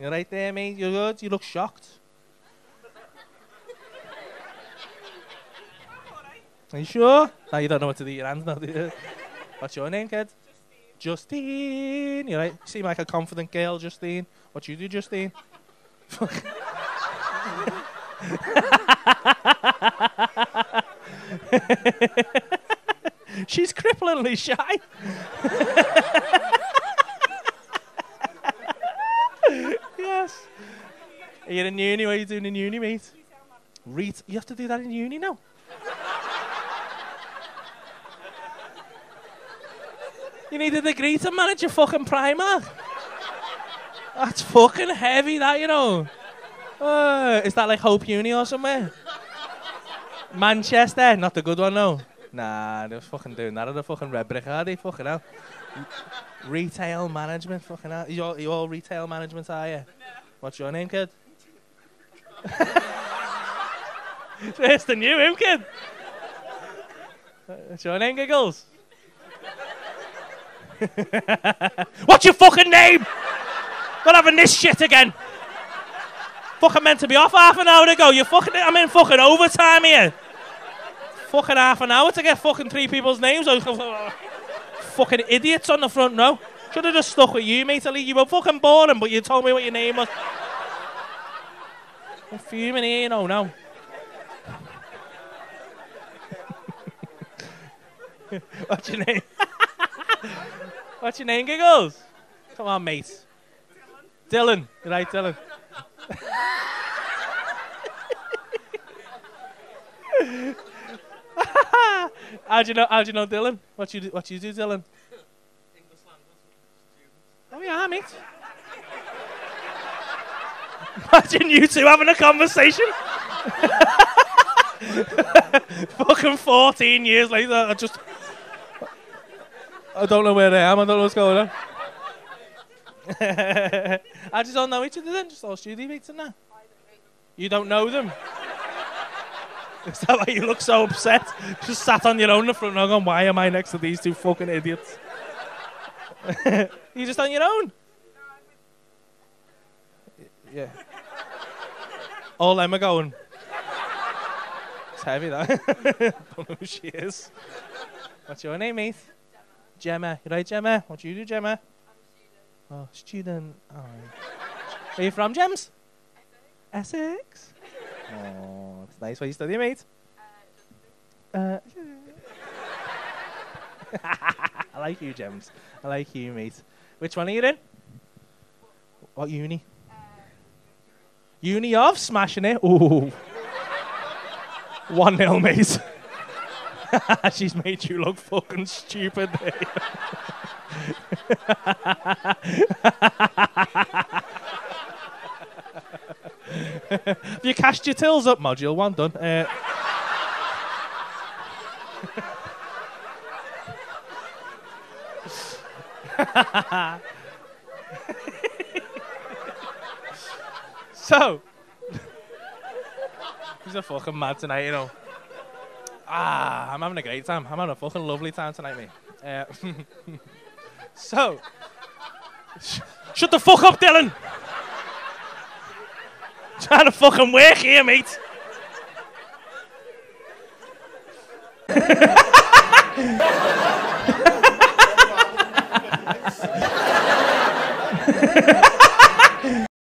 You're right there, mate. You're good. You look shocked. Are you sure? No, you don't know what to do with your hands now, do you? What's your name, kid? Justine. You're right. You seem like a confident girl, Justine. What you do, Justine? She's cripplingly shy. Yes. Are you in uni? What are you doing in uni, mate? You have to do that in uni now? You need a degree to manage your fucking Primark. That's fucking heavy, that, you know. Is that like Hope Uni or somewhere? Manchester? Not the good one, no. Nah, they're fucking doing that at the fucking Red Brick, are they? Fucking hell. Retail management, fucking hell. You all retail management, are you? No. What's your name, kid? It's the new him, kid. What's your name, Giggles? What's your fucking name? Not having this shit again. Fucking meant to be off half an hour ago. I'm in fucking overtime here. Fucking half an hour to get fucking 3 people's names. Fucking idiots on the front row. Should have just stuck with you, mate. You were fucking boring, but you told me what your name was. I'm fuming here, you know, now. What's your name? What's your name, Giggles? Come on, mate. Dylan. You're right, Dylan. How'd you know Dylan? What you do, Dylan? Oh yeah, mate. Imagine you two having a conversation. Fucking 14 years later, I don't know where I am. I don't know what's going on. I just don't know each other then. Just all studio mates and that. You don't know them. Is that why you look so upset? Just sat on your own in the front row going, why am I next to these 2 fucking idiots? You just on your own? Yeah. All them are going. It's heavy, that. Don't know who she is. What's your name, mate? Gemma. You right, Gemma? What do you do, Gemma? I'm a student. Oh. Are you from, Gems? Essex. Oh, it's nice. What are you studying, mate? I like you, Gems. I like you, mate. Which one are you in? What uni? Uni of? Smashing it? Ooh. 1-0, mate. She's made you look fucking stupid. Have you cashed your tills up, module 1 done? So, he's a fucking mad tonight, you know. I'm having a great time. I'm having a fucking lovely time tonight, mate. So, shut the fuck up, Dylan. Trying to fucking work here, mate.